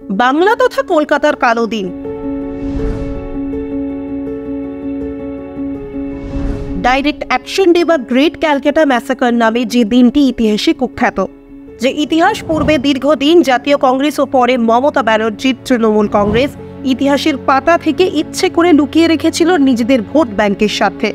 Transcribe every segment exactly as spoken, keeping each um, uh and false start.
বাংলা তথা কলকাতার কালো দিন। ডাইরেক্ট অ্যাকশন ডে বা গ্রেট ক্যালকাটা ম্যাসাকার নামে যে দিনটি ইতিহাসে কুখ্যাত, যে ইতিহাস পূর্বে দীর্ঘদিন জাতীয় কংগ্রেস ও পরে মমতা ব্যানার্জির তৃণমূল কংগ্রেস ইতিহাসের পাতা থেকে ইচ্ছে করে লুকিয়ে রেখেছিল নিজেদের ভোট ব্যাংকের স্বার্থে।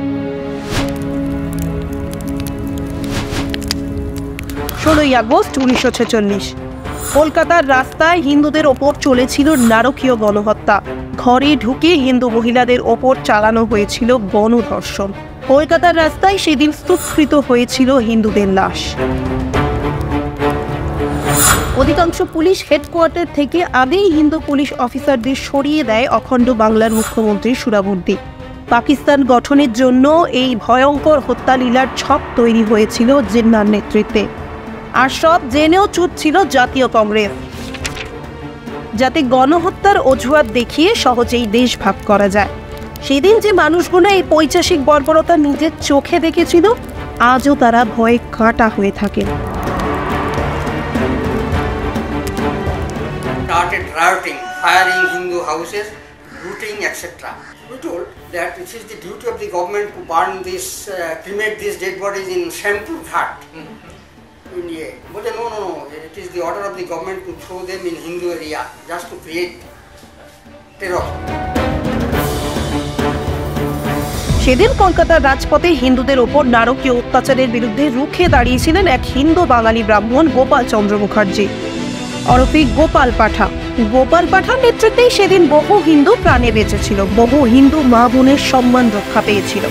ষোলোই আগস্ট উনিশশো ছেচল্লিশ কলকাতার রাস্তায় হিন্দুদের ওপর চলেছিল নারকীয় গণহত্যা। ঘরে ঢুকে হিন্দু মহিলাদের ওপর চালানো হয়েছিল গণধর্ষণ। কলকাতার রাস্তায় সেদিন স্তূপকৃত হয়েছিল হিন্দুদের লাশ। অধিকাংশ পুলিশ হেডকোয়ার্টার থেকে আগেই হিন্দু পুলিশ অফিসারদের সরিয়ে দেয় অখণ্ড বাংলার মুখ্যমন্ত্রী সুরাবর্দী। পাকিস্তান গঠনের জন্য এই ভয়ঙ্কর হত্যালীলার ছক তৈরি হয়েছিল জিন্নার নেতৃত্বে। আর সব জেনেও চুপ ছিল জাতীয় কংগ্রেস, যাতে গণহত্যার অজুহাত দেখিয়ে সহজেই দেশ ভাগ করা যায়। সেদিন যে মানুষগুলো এই পৈশাচিক বর্বরতা নিজের চোখে দেখেছিল, আজও তারা ভয়ে কাঁটা হয়ে থাকে। Started rioting, firing Hindu houses, looting, et cetera. We told that it is the duty of the government to burn this, uh, cremate these dead bodies in Shampur Ghat. Mm-hmm. Yeah. But no, no, no. It is the order of the government to throw them in Hindu area just to create terror. সেদিন কলকাতার রাজপথে হিন্দুদের ওপর নারকীয় অত্যাচারের বিরুদ্ধে রুখে দাঁড়িয়েছিলেন এক হিন্দু বাঙালি ব্রাহ্মণ গোপাল চন্দ্র মুখার্জি ওরফে গোপাল পাঠা। গোপাল পাঠার নেতৃত্বেই সেদিন বহু হিন্দু প্রাণে বেঁচেছিল, বহু হিন্দু মা বোনের সম্মান রক্ষা পেয়েছিল।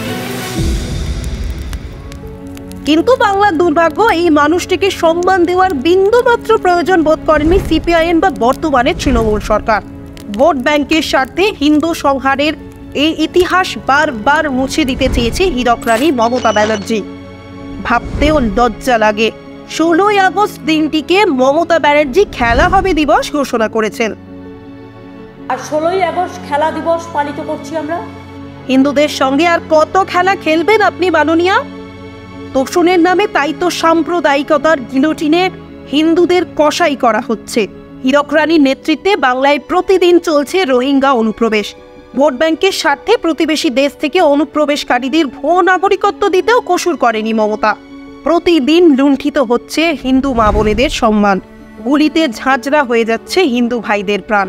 কিন্তু বাংলার দুর্ভাগ্য, এই মানুষটিকে সম্মান দেওয়ার বিন্দুমাত্র প্রয়োজন বোধ করেনি সিপিআইএম বা বর্তমানে তৃণমূল সরকার। ভোট ব্যাংকের স্বার্থে হিন্দু সংহারের এই ইতিহাস বারবার মুছে দিতে চেয়েছে হীরক রানী মমতা ব্যানার্জি। ভাবতেও লজ্জা লাগে, ষোলোই আগস্ট দিনটিকে মমতা ব্যানার্জি খেলা হবে দিবস ঘোষণা করেছেন। আর ষোলোই আগস্ট খেলা দিবস পালিত করছি আমরা। হিন্দুদের সঙ্গে আর কত খেলা খেলবেন আপনি মাননীয়া? তোষণের নামে তাই তো সাম্প্রদায়িকতার গিলোটিনে হিন্দুদের কসাই করা হচ্ছে। হীরক রানীর নেতৃত্বে বাংলায় প্রতিদিন চলছে রোহিঙ্গা অনুপ্রবেশ। ভোট ব্যাংকের স্বার্থে প্রতিবেশী দেশ থেকে অনুপ্রবেশকারীদের ভুয়ো নাগরিকত্ব দিতেও কসুর করেনি মমতা। প্রতিদিন লুণ্ঠিত হচ্ছে হিন্দু মা বোনেদের সম্মান, গুলিতে ঝাঁঝরা হয়ে যাচ্ছে হিন্দু ভাইদের প্রাণ।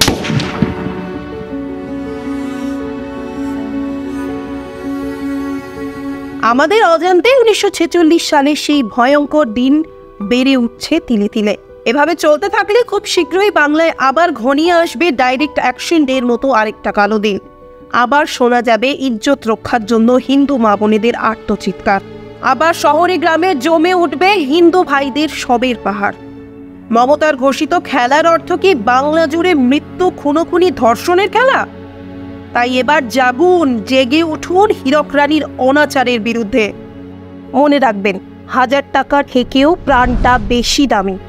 আমাদের অজান্তে উনিশশো ছেচল্লিশ সালে সেই ভয়ঙ্কর দিন বেড়ে উঠছে তিলে তিলে। এভাবে চলতে থাকলে খুব শীঘ্রই বাংলায় আবার ঘনিয়ে আসবে ডাইরেক্ট অ্যাকশন ডের মতো আরেকটা কালো দিন। আবার শোনা যাবে ইজ্জত রক্ষার জন্য হিন্দু মা বোনেদের আর্তচিৎকার। আবার শহরে গ্রামে জমে উঠবে হিন্দু ভাইদের শবের পাহাড়। মমতার ঘোষিত খেলার অর্থ কি বাংলা জুড়ে মৃত্যু, খুনোখুনি, ধর্ষণের খেলা? তাই এবার জাগুন, জেগে উঠুন হীরক রানীর অনাচারের বিরুদ্ধে। মনে রাখবেন, হাজার টাকা থেকেও প্রাণটা বেশি দামি।